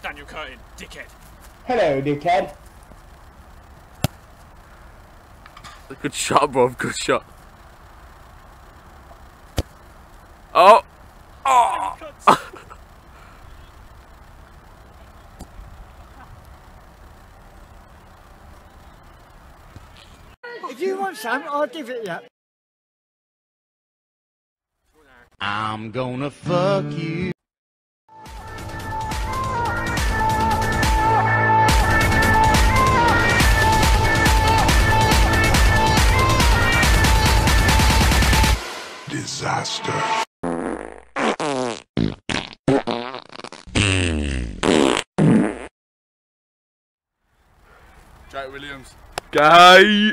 Daniel Curtin, dickhead. Hello, dickhead. Good shot, bro. Good shot. Oh! Oh! If you want some, I'll give it you. I'm gonna fuck you. Disaster. Jack Williams. Guy!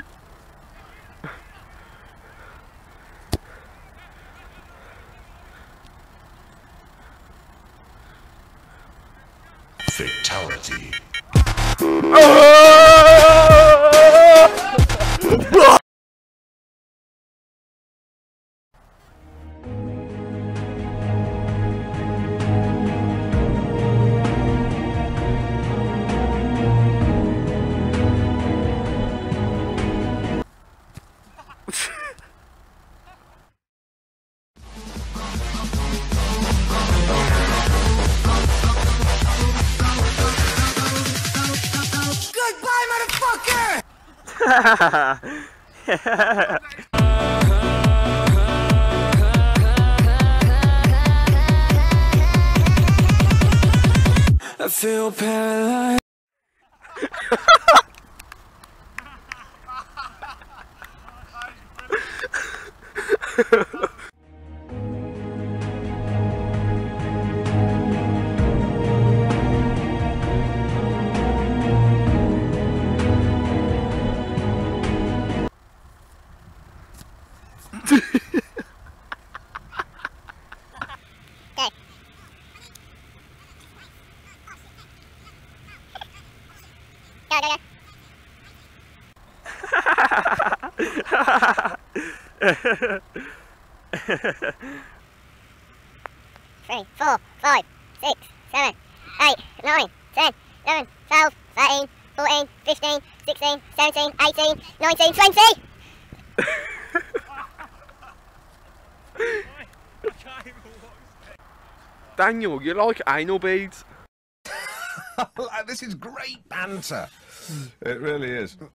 Fatality. Goodbye, motherfucker! I feel paralyzed. Three, 4, 5, 6, 7, 8, 9, 10, 11, 12, 13, 14, 15, 16, 17, 18, 19, 20! Daniel, you like anal beads? This is great banter. It really is.